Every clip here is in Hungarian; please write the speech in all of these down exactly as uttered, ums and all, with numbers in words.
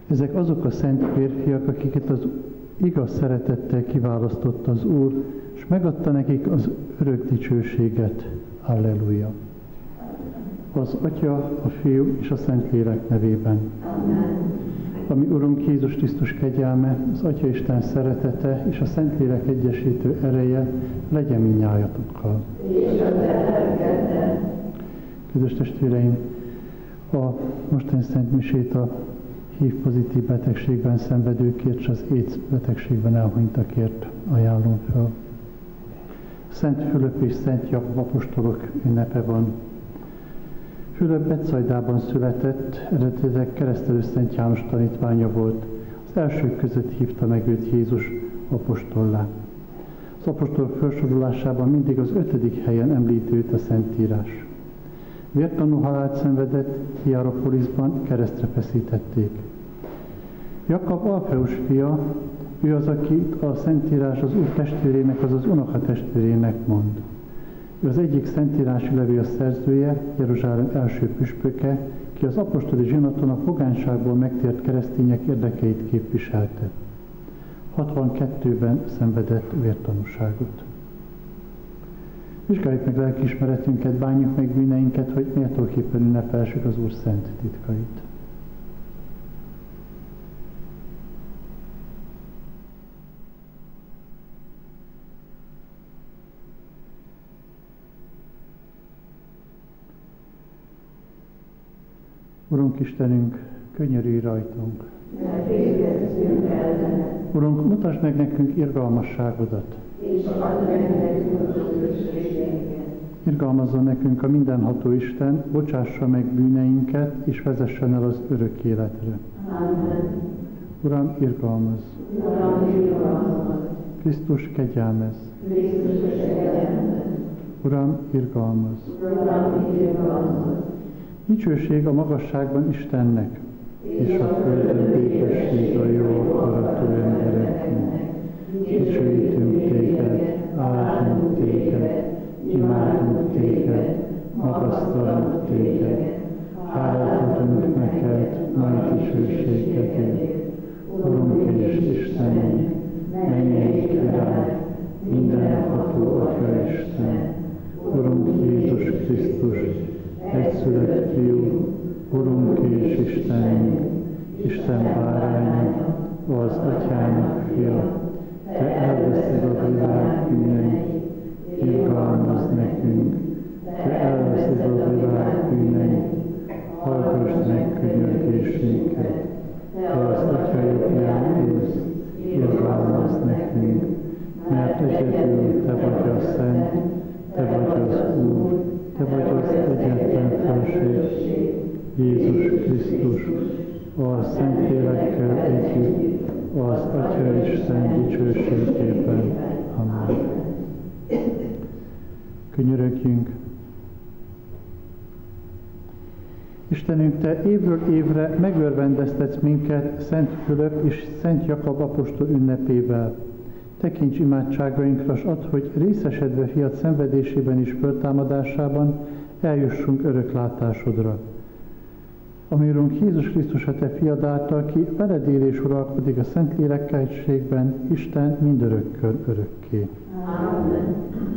Ezek azok a szent férfiak, akiket az igaz szeretettel kiválasztott az Úr, és megadta nekik az örök dicsőséget. Halleluja! Az Atya, a Fiú és a Szentlélek nevében. Amen. A mi Urunk Jézus Krisztus kegyelme, az Atya Isten szeretete és a Szentlélek egyesítő ereje legyen mindnyájatokkal. Kedves testvéreim, a mostani Szent Misét a há i vé pozitív betegségben szenvedőkért és az AIDS betegségben elhunytakért ajánlom fel. Szent Fülöp és Szent Jakab apostolok ünnepe van. Fülöp Betsaidában született, eredetileg Keresztelő Szent János tanítványa volt. Az elsők között hívta meg őt Jézus apostollá. Az apostolok felsorolásában mindig az ötödik helyen említi őt a Szentírás. Vértanú halált szenvedett, Hierapolisban keresztre feszítették. Jakab Alfeus fia, ő az, akit a Szentírás az Úr testvérének, azaz unokatestvérének mond. Ő az egyik szentírási levél szerzője, Jeruzsálem első püspöke, ki az apostoli zsinaton a pogányságból megtért keresztények érdekeit képviselte. hatvankettőben szenvedett vértanúságot. Vizsgáljuk meg lelkiismeretünket, bánjuk meg bűneinket, hogy méltóképpen ünnepelsük az Úr szent titkait. Urunk Istenünk, könyörülj rajtunk! Urunk, mutasd meg nekünk irgalmasságodat! És add meg nekünk az őrségeinket. Irgalmazzon nekünk a mindenható Isten, bocsássa meg bűneinket, és vezessen el az örök életre. Amen. Uram, irgalmazz! Uram, irgalmazz! Krisztus, kegyelmezz! Krisztus, kegyelmezz! Uram, irgalmazz! Uram, irgalmazz! Dicsőség a magasságban Istennek, és a földön békesség a jó akaratú embereknek. Dicsőítünk téged, áldunk téged, imádunk téged, magasztalunk téged. Hálát adunk neked, nagy dicsőségedért. Urunk és Istenünk, mennyei király, mindenható Atya Isten, Urunk Jézus Krisztus, egyszülött Fiú, Urunk és Istenünk, Isten bárányunk, az Atyának fia, te elveszed a világ bűneit, irgalmazz nekünk, te elveszed a világ bűneit, hallgass meg könyörgésünket, te az Atya jobbján ülsz, irgalmazz nekünk, mert egyedül te vagy a Szent, te vagy az Úr, te vagy az egyetlen felség, Jézus Krisztus, a Szentlélekkel együtt, az Atya Isten dicsőségében. Amen. Könyörögjünk. Istenünk, te évről évre megörvendeztetsz minket Szent Fülöp és Szent Jakab apostol ünnepével. Tekints imádságainkra, s add, hogy részesedve fiad szenvedésében és föltámadásában eljussunk öröklátásodra. Ami Urunk Jézus Krisztus a te fiad által, ki veled él és uralkodik a Szentlélekkel egységben, Isten mindörökkön örökké. Amen.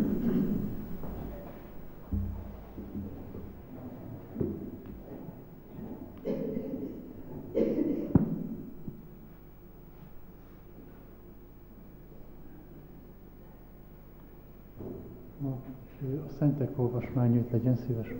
A Szentek olvasmányait legyen szíves.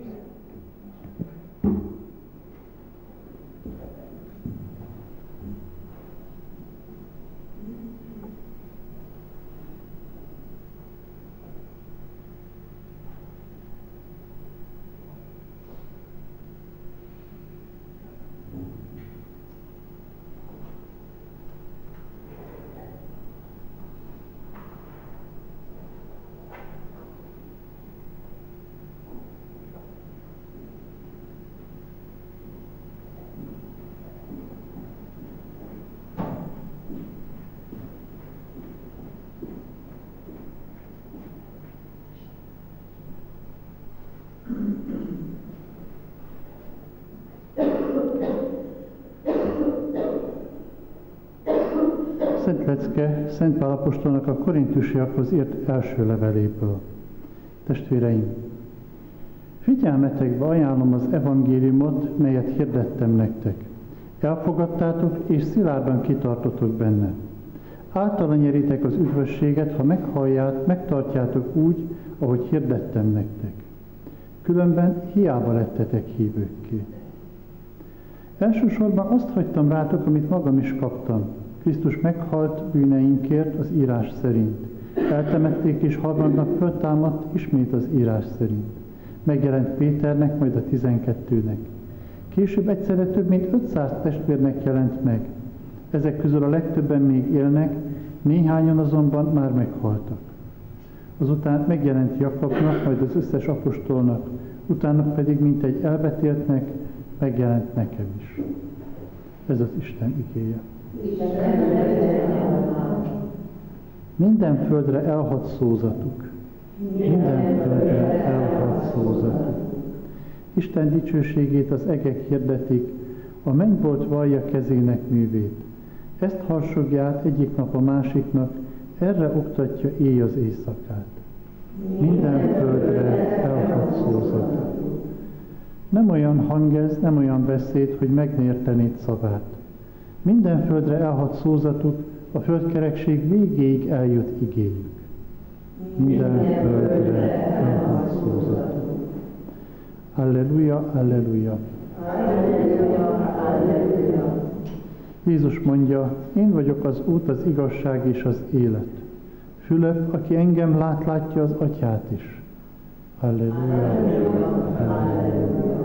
Szent Lecke Szent Pál apostolnak a korintusiakhoz írt első leveléből. Testvéreim, figyelmetekbe ajánlom az evangéliumot, melyet hirdettem nektek. Elfogadtátok, és szilárdan kitartotok benne. Általa nyeritek az üdvösséget, ha meghallják, megtartjátok úgy, ahogy hirdettem nektek. Különben hiába lettetek hívőkké. Elsősorban azt hagytam rátok, amit magam is kaptam. Krisztus meghalt bűneinkért az írás szerint. Eltemették, és harmadnap föltámadt ismét az írás szerint. Megjelent Péternek, majd a tizenkettőnek. Később egyszerre több mint ötszáz testvérnek jelent meg. Ezek közül a legtöbben még élnek, néhányan azonban már meghaltak. Azután megjelent Jakabnak, majd az összes apostolnak, utána pedig mintegy elvetéltnek, megjelent nekem is. Ez az Isten igéje. Minden földre elhadt szózatuk. Minden földre elhadt szózatuk. Isten dicsőségét az egek hirdetik, a mennybolt vallja kezének művét. Ezt harsogját egyik nap a másiknak, erre oktatja éj az éjszakát. Minden földre elhadt szózatuk. Nem olyan hang ez, nem olyan beszéd, hogy meg ne értenéd szavát. Minden földre elhadt szózatuk, a földkerekség végéig eljött igéjük. Minden földre elhadt szózatuk. Alleluja, alleluja. Alleluja, alleluja. Jézus mondja, én vagyok az út, az igazság és az élet. Fülöp, aki engem lát, látja az Atyát is. Alleluja, alleluja, alleluja.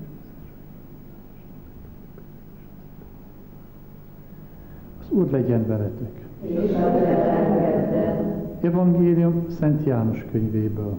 Az Úr legyen veletek. És a veletek. Evangélium Szent János könyvéből.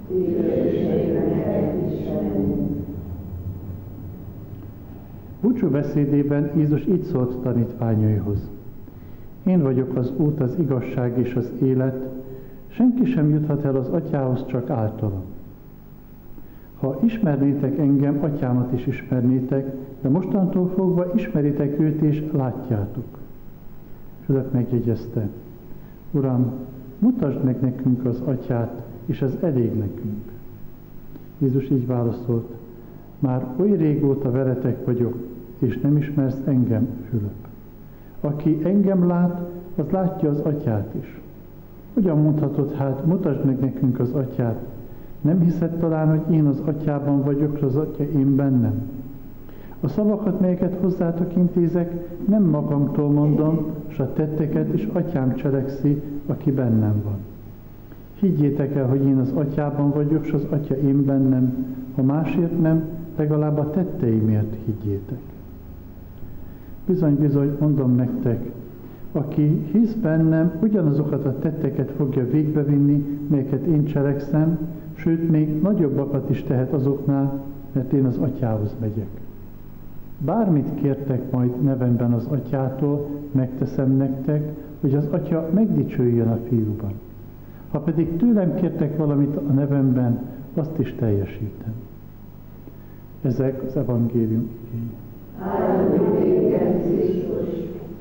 Búcsú beszédében Jézus így szólt tanítványaihoz. Én vagyok az út, az igazság és az élet, senki sem juthat el az Atyához, csak általam. Ha ismernétek engem, Atyámat is ismernétek, de mostantól fogva ismeritek őt és látjátok. Fülöp megjegyezte, Uram, mutasd meg nekünk az Atyát, és ez elég nekünk. Jézus így válaszolt, már oly régóta veletek vagyok, és nem ismersz engem, Fülöp. Aki engem lát, az látja az Atyát is. Hogyan mondhatod hát, mutasd meg nekünk az Atyát? Nem hiszed talán, hogy én az Atyában vagyok, az Atya én bennem? A szavakat, melyeket hozzátok intézek, nem magamtól mondom, s a tetteket is Atyám cselekszi, aki bennem van. Higgyétek el, hogy én az Atyában vagyok, s az Atya én bennem, ha másért nem, legalább a tetteimért higgyétek. Bizony, bizony, mondom nektek, aki hisz bennem, ugyanazokat a tetteket fogja végbevinni, melyeket én cselekszem, sőt, még nagyobbakat is tehet azoknál, mert én az Atyához megyek. Bármit kértek majd nevemben az Atyától, megteszem nektek, hogy az Atya megdicsőjön a Fiúban. Ha pedig tőlem kértek valamit a nevemben, azt is teljesítem. Ezek az evangélium igéi. Áldott téged, Krisztus!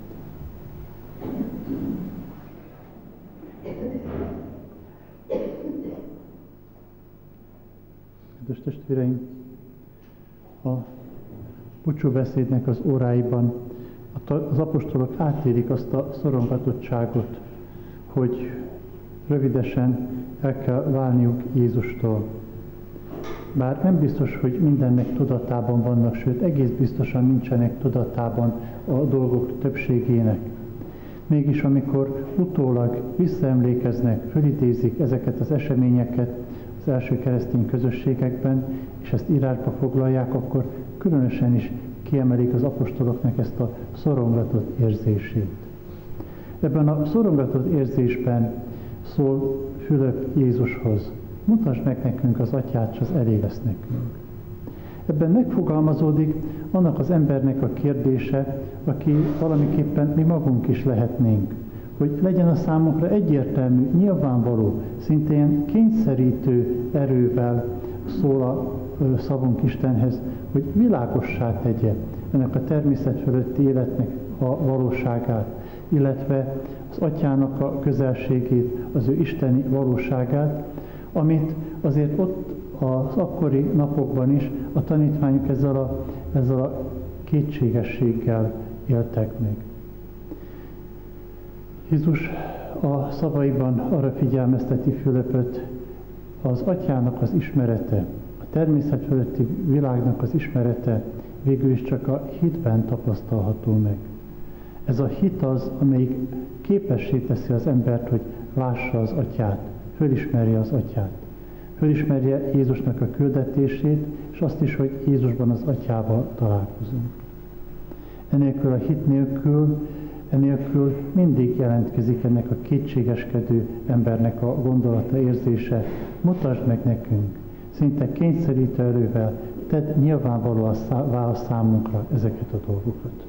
Kedves testvéreim, a búcsúbeszédnek az óráiban az apostolok átérik azt a szorongatottságot, hogy rövidesen el kell válniuk Jézustól. Bár nem biztos, hogy mindennek tudatában vannak, sőt, egész biztosan nincsenek tudatában a dolgok többségének. Mégis amikor utólag visszaemlékeznek, fölidézik ezeket az eseményeket az első keresztény közösségekben, és ezt írásba foglalják, akkor különösen is kiemelik az apostoloknak ezt a szorongatott érzését. Ebben a szorongatott érzésben szól Fülöp Jézushoz, mutasd meg nekünk az Atyát, és az elég lesz nekünk. Ebben megfogalmazódik annak az embernek a kérdése, aki valamiképpen mi magunk is lehetnénk, hogy legyen a számunkra egyértelmű, nyilvánvaló, szintén kényszerítő erővel szól a szavunk Istenhez, hogy világossá tegye ennek a természet fölötti életnek a valóságát, illetve az Atyának a közelségét, az ő isteni valóságát, amit azért ott az akkori napokban is a tanítványok ezzel a, ezzel a kétségességgel éltek meg. Jézus a szavaiban arra figyelmezteti Fülöpöt, az Atyának az ismerete, a természet fölötti világnak az ismerete végül is csak a hitben tapasztalható meg. Ez a hit az, amelyik képessé teszi az embert, hogy lássa az Atyát, fölismerje az Atyát. Fölismerje Jézusnak a küldetését, és azt is, hogy Jézusban az Atyával találkozunk. Enélkül a hit nélkül, enélkül mindig jelentkezik ennek a kétségeskedő embernek a gondolata, érzése. Mutasd meg nekünk, szinte kényszerítő erővel, tedd nyilvánvalóan válasz számunkra ezeket a dolgokat.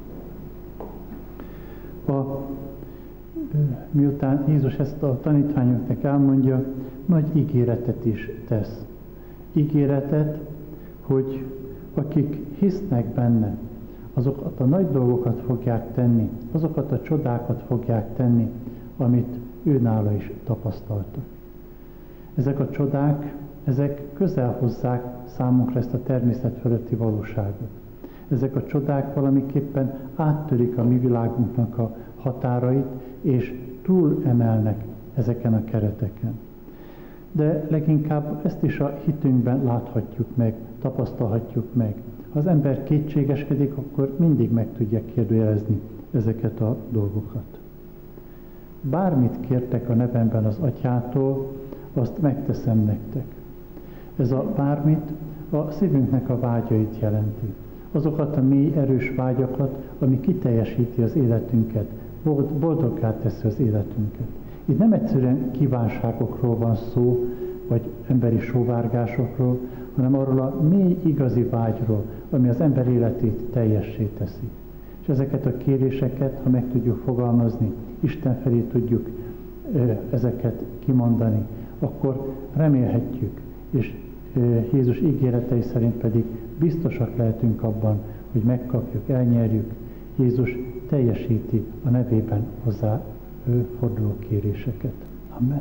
A, miután Jézus ezt a tanítványoknak elmondja, nagy ígéretet is tesz. Ígéretet, hogy akik hisznek benne, azokat a nagy dolgokat fogják tenni, azokat a csodákat fogják tenni, amit ő nála is tapasztaltak. Ezek a csodák, ezek közel hozzák számunkra ezt a természet fölötti valóságot. Ezek a csodák valamiképpen áttörik a mi világunknak a határait, és túl emelnek ezeken a kereteken. De leginkább ezt is a hitünkben láthatjuk meg, tapasztalhatjuk meg. Ha az ember kétségeskedik, akkor mindig meg tudja kérdőjelezni ezeket a dolgokat. Bármit kértek a nevemben az Atyától, azt megteszem nektek. Ez a bármit a szívünknek a vágyait jelenti. Azokat a mély, erős vágyakat, ami kiteljesíti az életünket, boldoggá teszi az életünket. Itt nem egyszerűen kívánságokról van szó, vagy emberi sóvárgásokról, hanem arról a mély, igazi vágyról, ami az ember életét teljessé teszi. És ezeket a kéréseket, ha meg tudjuk fogalmazni, Isten felé tudjuk ö, ezeket kimondani, akkor remélhetjük, és ö, Jézus ígéretei szerint pedig biztosak lehetünk abban, hogy megkapjuk, elnyerjük. Jézus teljesíti a nevében hozzá ő forduló kéréseket. Amen.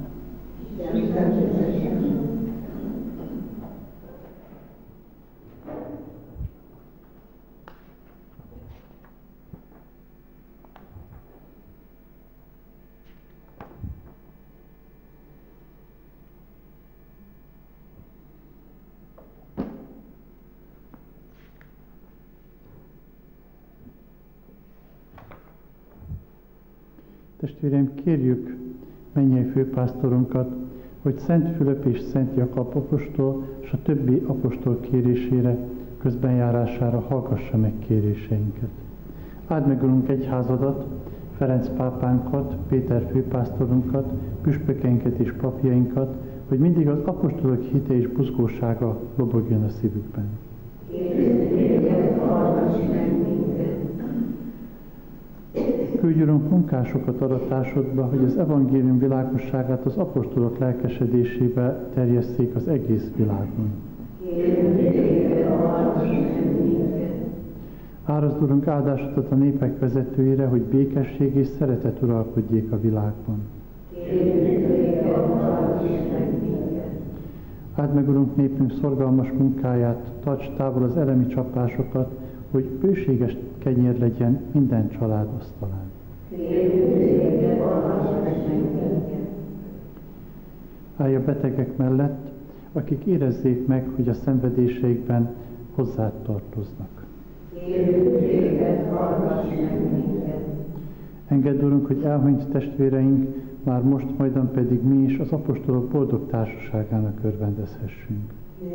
Testvéreim, kérjük mennyei főpásztorunkat, hogy Szent Fülöp és Szent Jakab apostol és a többi apostol kérésére, közbenjárására hallgassa meg kéréseinket. Áld meg, Urunk, egyházadat, Ferenc pápánkat, Péter főpásztorunkat, püspökeinket és papjainkat, hogy mindig az apostolok hite és buzgósága lobogjon a szívükben. Küldj, Urunk, munkásokat aratásodba, hogy az evangélium világosságát az apostolok lelkesedésébe terjesszék az egész világon. Árazd, Urunk, áldásodat a népek vezetőire, hogy békesség és szeretet uralkodjék a világban. Áld meg, Urunk, népünk szorgalmas munkáját, tarts távol az elemi csapásokat, hogy bőséges kenyér legyen minden család asztalán. Állj a betegek mellett, akik érezzék meg, hogy a szenvedéseikben hozzád tartoznak. Engedd, Urunk, hogy elhunyt testvéreink, már most, majdan pedig mi is az apostolok boldog társaságának örvendezhessünk.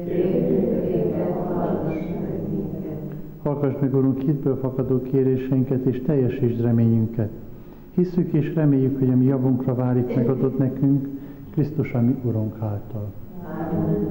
Hallgass meg, Urunk, hitből fakadó kéréseinket és teljesítsd reményünket. Hisszük és reméljük, hogy a mi javunkra válik megadod nekünk, Krisztus, a mi Urunk által. Amen.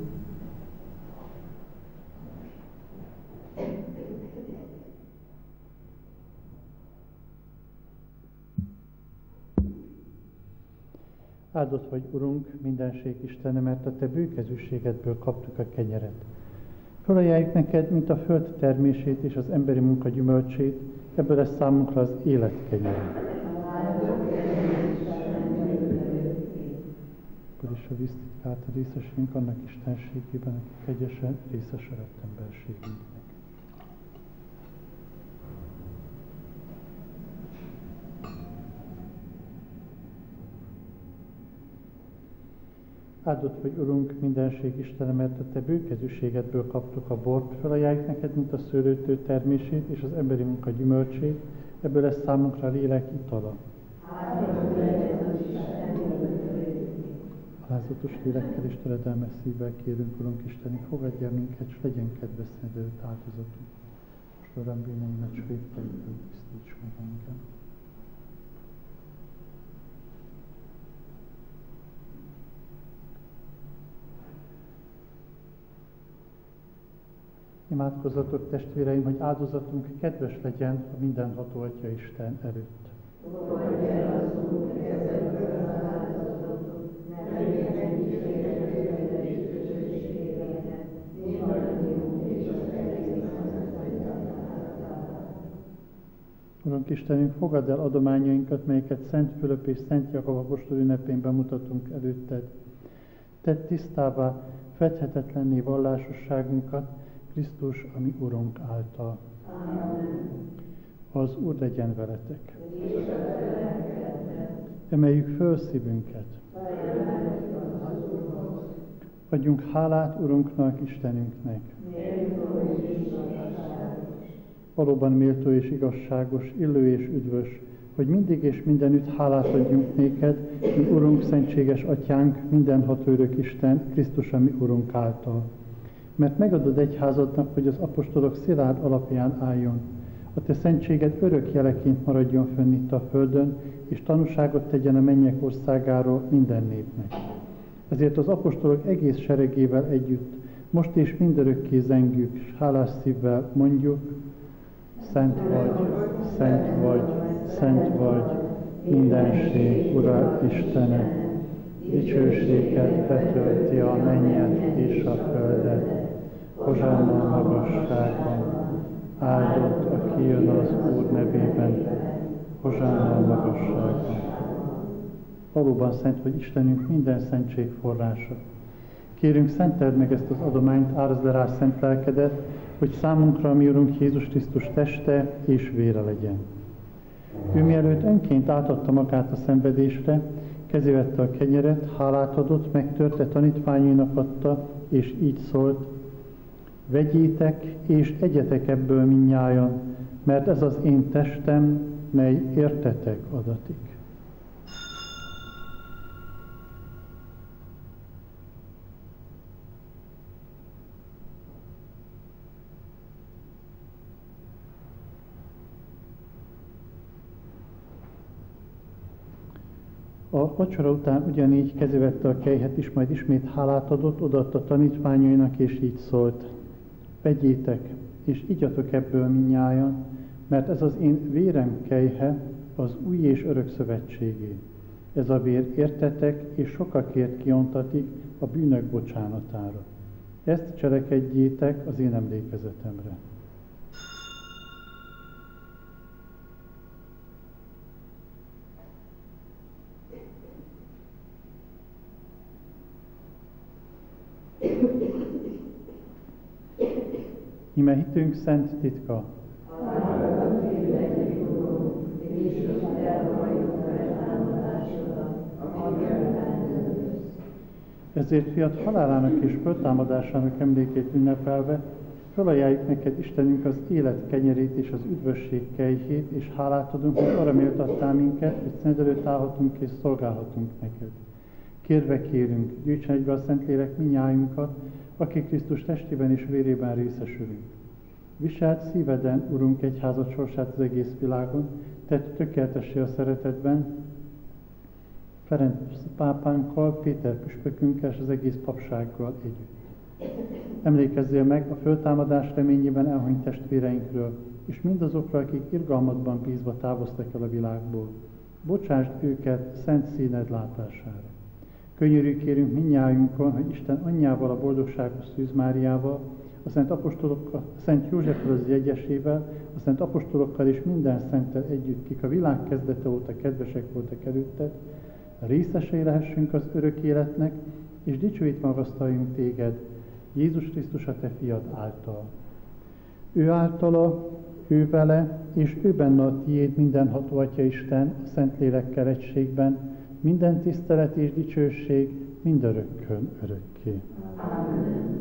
Áldott vagy, Urunk, mindenség Istene, mert a Te bőkezűségedből kaptuk a kenyeret. Felajánljuk neked, mint a föld termését és az emberi munka gyümölcsét, ebből lesz számunkra az élet kenyere. által és a víztitka által részesülünk annak istenségében, aki kegyesen részese lett emberségünknek. Áldott vagy, Urunk, mindenség Istene, mert a Te bőkezűségedből kaptuk a bort, felajánljuk neked, mint a szőlőtő termését és az emberi munka gyümölcsét, ebből lesz számunkra a lélek itala. Alázatos lélekkel és töredelmes szívvel kérünk, Urunk Istenünk, fogadj el minket, s legyen kedves szentedőt áldozatunk. Most Uram, bűneimet s vétkeitől tisztíts meg engem. Imádkozzatok, testvéreim, hogy áldozatunk kedves legyen a mindenható Atya Isten előtt. Fogadj el az Úr kezedből az áldozatot, ne legyen kísérletére és köcsösségére, mindannyiunk és az egész nemzetanyagjára. Urunk Istenünk, fogadd el adományainkat, melyeket Szent Fülöp és Szent Jakab apostol ünnepén bemutatunk előtted. Tedd tisztává fedhetetlenné vallásosságunkat, Krisztus, ami Urunk által. Amen. Az Úr legyen veletek. És a lelkedben, Emeljük föl szívünket. feljelenjük az Úrhoz, Adjunk hálát Urunknak, Istenünknek. méltó és igazságos. Valóban méltó és igazságos, illő és üdvös, hogy mindig és mindenütt hálát adjunk néked, mi Urunk, szentséges Atyánk, mindenható örök Isten, Krisztus, ami Urunk által. Mert megadod egyházadnak, hogy az apostolok szilárd alapján álljon. A te szentséged örök jeleként maradjon fönn itt a földön, és tanúságot tegyen a mennyek országáról minden népnek. Ezért az apostolok egész seregével együtt, most és mindörökké zengjük, s hálás szívvel mondjuk: Szent vagy, szent vagy, szent vagy, mindenség, Ura Istene, dicsőséget betölti a mennyet és a földet. Hozsánna a magasságban, áldott, aki jön az Úr nevében, hozsánna a magasságban. Valóban szent vagy Istenünk, minden szentség forrása. Kérünk, szenteld meg ezt az adományt, árazd le rá szent lelkedet, hogy számunkra, mi Urunk Jézus Krisztus teste és vére legyen. Ő mielőtt önként átadta magát a szenvedésre, kezébe vette a kenyeret, hálát adott, megtörte, tanítványainak adta, és így szólt: Vegyétek és egyetek ebből mindnyájan, mert ez az én testem, mely értetek adatik. A vacsora után ugyanígy kezébe vette a kejhet is, majd ismét hálát adott, odaadta tanítványainak, és így szólt: Vegyétek, és igyatok ebből mindnyájan, mert ez az én vérem kejhe, az új és örök szövetségé. Ez a vér értetek, és sokakért kiontatik a bűnök bocsánatára. Ezt cselekedjétek az én emlékezetemre. Íme hitünk szent titka. Ezért fiat halálának és föltámadásának emlékét ünnepelve, felajánljuk neked, Istenünk, az élet kenyerét és az üdvösség kejhét, és hálát adunk, hogy arra méltattál minket, hogy szent előtt állhatunk és szolgálhatunk neked. Kérve kérünk, gyűjtsen egybe a Szentlélek mindnyájunkat, akik Krisztus testében és vérében részesülünk. Viselt szíveden, Urunk, egyházad sorsát az egész világon, tedd tökéletessé a szeretetben, Ferenc pápánkkal, Péter püspökünkkel és az egész papsággal együtt. Emlékezzél meg a föltámadás reményében elhunyt testvéreinkről, és mindazokra, akik irgalmadban bízva távoztak el a világból. Bocsásd őket szent színed látására. Könyörű kérünk mindnyájunkon, hogy Isten anyjával, a boldogságos Szűz Máriával, a Szent Apostolokkal, a Szent Józseffel az jegyesével, a Szent Apostolokkal és minden szenttel együtt, kik a világ kezdete óta kedvesek voltak előtted, részesei lehessünk az örök életnek, és dicsőít magasztaljunk téged, Jézus Krisztus a te fiad által. Ő általa, ő vele, és ő benne a tiéd mindenható Atya Isten, a Szentlélekkel egységben, minden tisztelet és dicsőség mindörökkön örökké. Amen.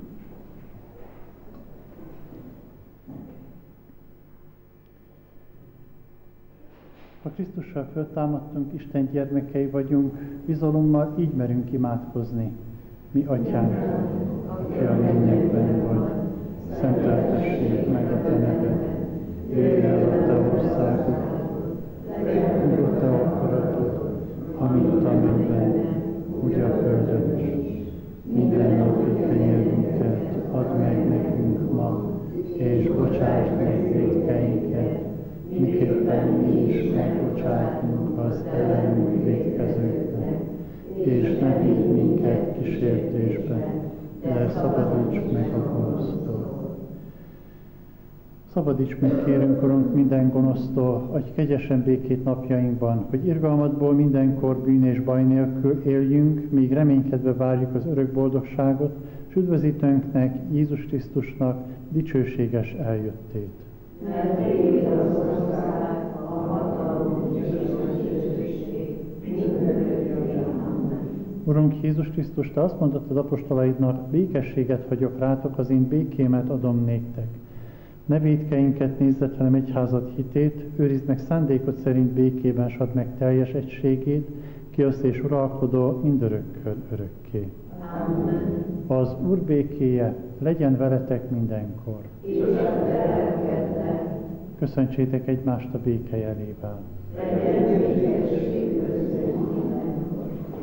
Ha Krisztussal föltámadtunk, Isten gyermekei vagyunk, bizalommal így merünk imádkozni. Mi Atyánk, aki a mennyekben vagy, szenteltessék meg a te neved, jöjj el a te országod, legyen a te akaratod, amint a mennyben, úgy a földön is. Minden napi kenyerünket add meg nekünk ma, és bocsásd meg vétkeinket, miképpen mi is megbocsátunk az ellenünk vétkezőknek, és ne vigy minket kísértésbe, de szabadíts meg a gonosztól. Szabadíts meg, kérünk, Urunk, minden gonosztól, adj kegyesen békét napjainkban, hogy irgalmadból mindenkor bűn és baj nélkül éljünk, míg reménykedve várjuk az örök boldogságot, s üdvözítőnknek, Jézus Krisztusnak dicsőséges eljöttét. Mert téged az ország, a hatalom és a dicsőség mindörökké. Amen. Urunk Jézus Krisztus, te azt mondottad apostolaidnak, békességet hagyok rátok, az én békémet adom néktek. Ne vétkeinket nézzed, hanem egyházad hitét, őrizd meg szándékod szerint békében, s add meg teljes egységét, ki az és uralkodó mindörökkön örökké. Amen. Az Úr békéje legyen veletek mindenkor. És a te lelkeddel. Köszöntsétek egymást a béke jelével. Legyen békesség köztünk mindenkor.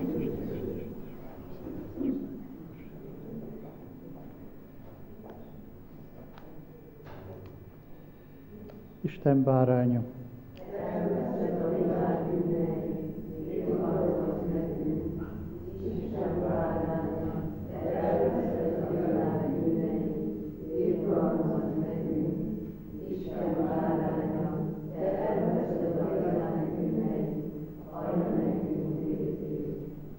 Isten báránya, Elveszed a világ bűneit, védhallgat nekünk. Isten báránya, te elveszed a világ bűneit, védhallgat nekünk. Isten báránya, te elveszed a világ bűneit, adj nekünk békét.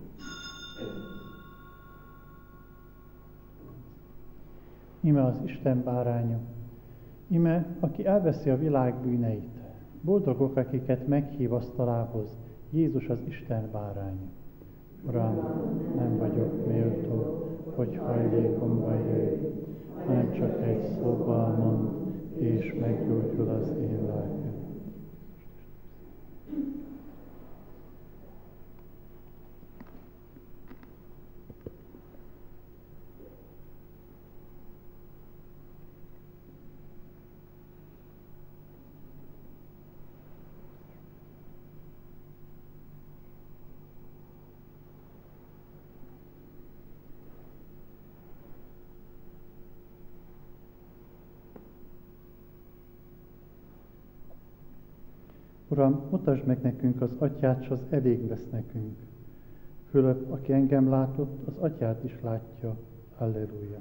ime az Isten báránya. Ime, aki elveszi a világ bűneit. Boldogok, akiket meghív asztalához, Jézus az Isten báránya. Uram, nem vagyok méltó, hogy hajlékomba jöjj, hanem csak egy szóval mond, és meggyógyul az én lelkem. Uram, mutasd meg nekünk az Atyát, s az elég lesz nekünk. Fülöp, aki engem látott, az Atyát is látja. Halleluja!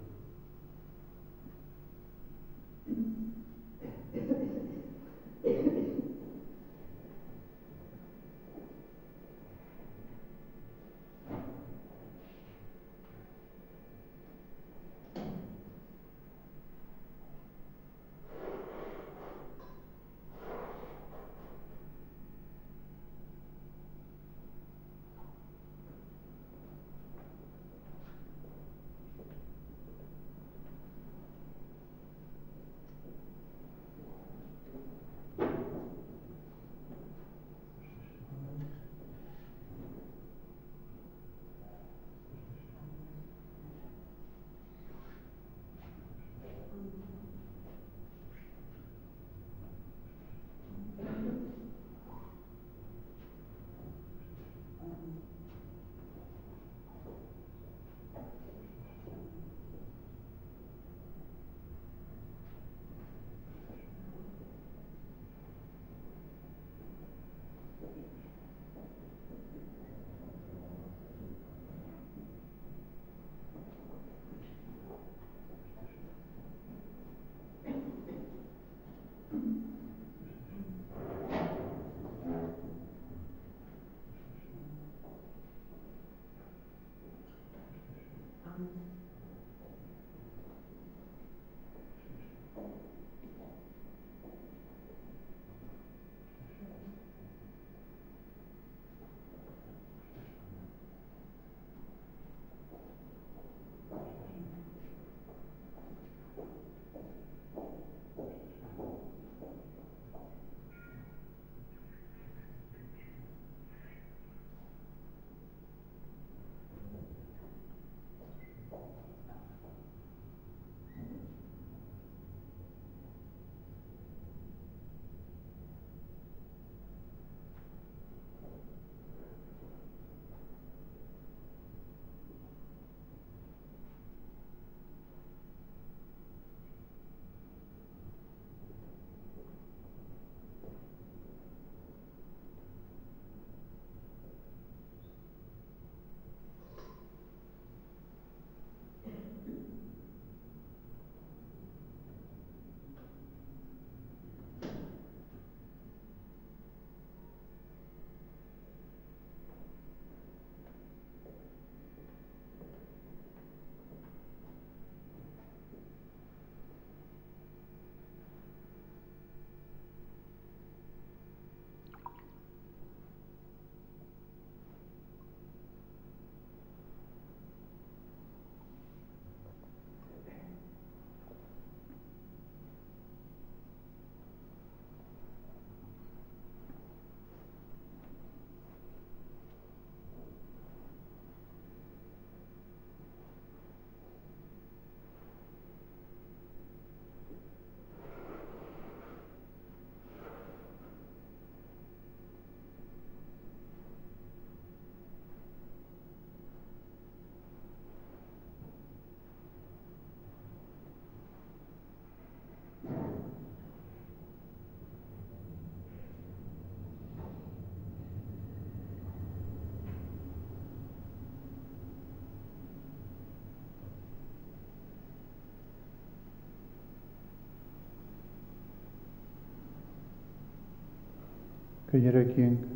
Könyörögjünk!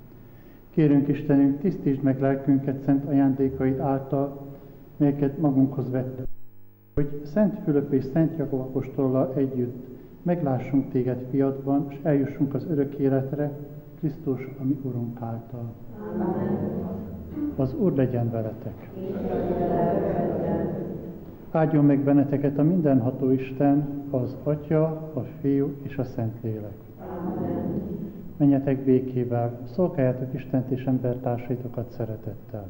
Kérünk Istenünk, tisztítsd meg lelkünket szent ajándékaid által, melyeket magunkhoz vettünk, hogy Szent Fülöp és Szent Jakab apostollal együtt meglássunk téged fiadban, és eljussunk az örök életre, Krisztus, a mi Urunk által. Amen. Az Úr legyen veletek! Áldjon meg benneteket a mindenható Isten, az Atya, a Fiú és a Szentlélek. Amen. Menjetek békével, szolgáljátok Istent és embertársaitokat szeretettel.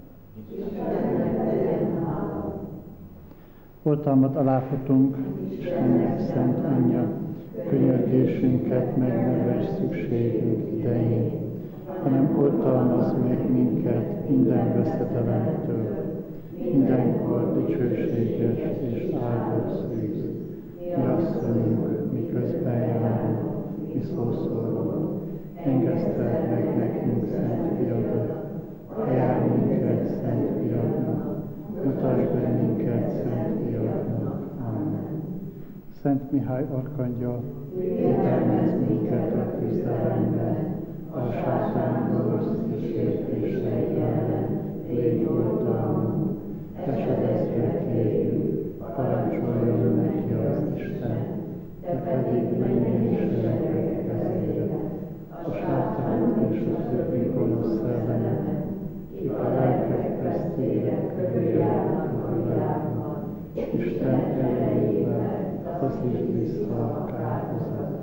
Oltalmat alá futunk, Istennek szent anyja, könyörgésünket meg ne vess szükségünk idején, hanem oltalmazz meg minket minden veszedelemtől, mindenkor dicsőséges és áldott szűz. Mi asszonyunk, miközben járunk, mi szószólunk, engeszted meg nekünk szent fiadat, ajánl minket szent fiadnak, mutasd be minket szent fiadnak. Amen. Szent Mihály arkangyal, védelmezz minket a küzdelemben, a sátán gonosz kísértései ellen, légy oltalmunk, esedezve kérjük, parancsoljon neki az Isten, te pedig menj és seregek kezére, a sátánt és a többi gonosz szellemet, kik a lelkek vesztélyek köré járnak a világban, Isten erejével taszítsd vissza a kárhozat.